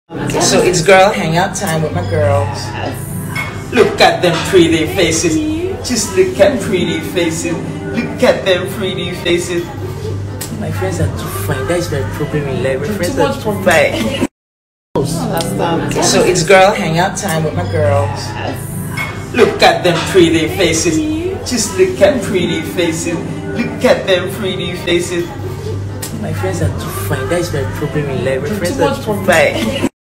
So it's girl hangout time with my girls. Look at them pretty faces. Just look at pretty faces. Look at them pretty faces. My friends are too fine. That is my problem in life. My friends are too fine. So it's girl hangout time with my girls. Look at them pretty faces. Just look at pretty faces. Look at them pretty faces. My friends are too fine. That is my problem in life. My friends are too fine.